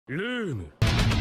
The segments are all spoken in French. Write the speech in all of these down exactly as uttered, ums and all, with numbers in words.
ルーム。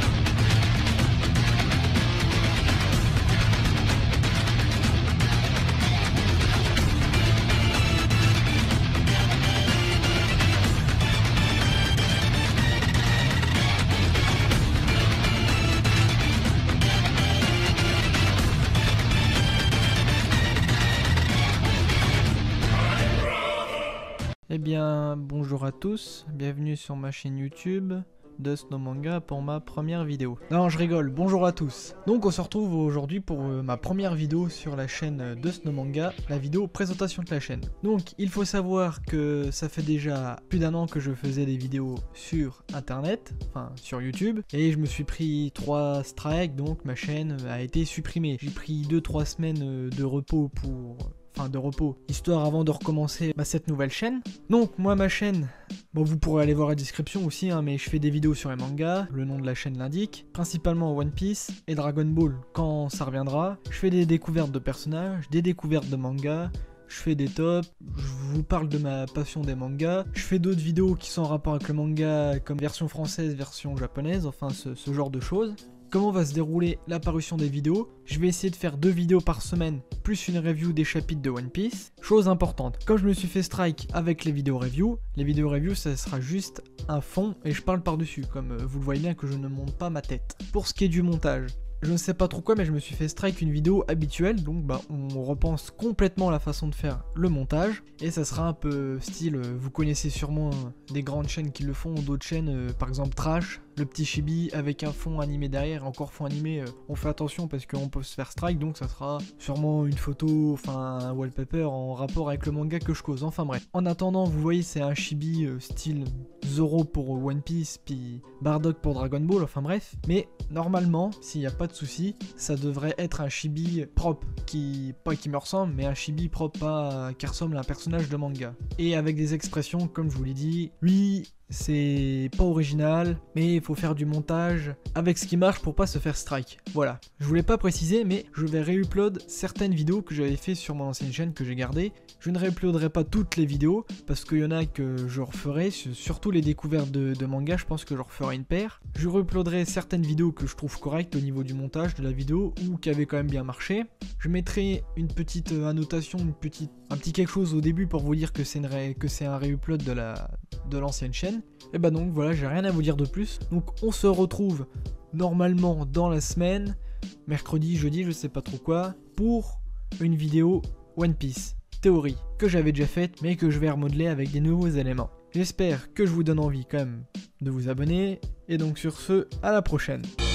Eh bien, bonjour à tous, bienvenue sur ma chaîne YouTube Dust No Manga pour ma première vidéo. Non, je rigole, bonjour à tous. Donc on se retrouve aujourd'hui pour euh, ma première vidéo sur la chaîne euh, Dust No Manga, la vidéo présentation de la chaîne. Donc il faut savoir que ça fait déjà plus d'un an que je faisais des vidéos sur internet, enfin sur YouTube, et je me suis pris trois strikes, donc ma chaîne a été supprimée. J'ai pris deux trois semaines euh, de repos pour... Enfin, de repos, histoire avant de recommencer bah, cette nouvelle chaîne. Donc moi ma chaîne, bon vous pourrez aller voir la description aussi, hein, mais je fais des vidéos sur les mangas, le nom de la chaîne l'indique, principalement One Piece et Dragon Ball quand ça reviendra. Je fais des découvertes de personnages, des découvertes de mangas, je fais des tops, je vous parle de ma passion des mangas, je fais d'autres vidéos qui sont en rapport avec le manga comme version française, version japonaise, enfin ce, ce genre de choses. Comment va se dérouler l'apparition des vidéos? Je vais essayer de faire deux vidéos par semaine, plus une review des chapitres de One Piece. Chose importante, comme je me suis fait strike avec les vidéos review, les vidéos review ça sera juste un fond et je parle par-dessus, comme vous le voyez bien que je ne monte pas ma tête. Pour ce qui est du montage, je ne sais pas trop quoi, mais je me suis fait strike une vidéo habituelle, donc bah on repense complètement la façon de faire le montage, et ça sera un peu style, euh, vous connaissez sûrement euh, des grandes chaînes qui le font, d'autres chaînes, euh, par exemple Trash, le petit chibi avec un fond animé derrière, encore fond animé, euh, on fait attention parce qu'on peut se faire strike, donc ça sera sûrement une photo, enfin un wallpaper en rapport avec le manga que je cause, enfin bref. En attendant, vous voyez c'est un chibi euh, style Zoro pour One Piece, puis Bardock pour Dragon Ball, enfin bref, mais normalement, s'il n'y a pas de soucis, ça devrait être un chibi propre, qui, pas qui me ressemble, mais un chibi propre, pas qui ressemble à un personnage de manga. Et avec des expressions, comme je vous l'ai dit, oui, c'est pas original, mais il faut faire du montage avec ce qui marche pour pas se faire strike. Voilà, je voulais pas préciser, mais je vais réupload certaines vidéos que j'avais fait sur mon ancienne chaîne que j'ai gardées. Je ne réuploaderai pas toutes les vidéos, parce qu'il y en a que je referai, surtout les découvertes de, de manga, je pense que je referai une paire. Je réuploaderai certaines vidéos que je trouve correctes au niveau du montage de la vidéo, ou qui avaient quand même bien marché. Je mettrai une petite annotation, une petite, un petit quelque chose au début pour vous dire que c'est ré, que c'est un réupload de la de l'ancienne chaîne. Et bah donc voilà, j'ai rien à vous dire de plus. Donc on se retrouve normalement dans la semaine, mercredi, jeudi, je sais pas trop quoi, pour une vidéo One Piece théorie que j'avais déjà faite mais que je vais remodeler avec des nouveaux éléments. J'espère que je vous donne envie quand même de vous abonner, et donc sur ce, à la prochaine.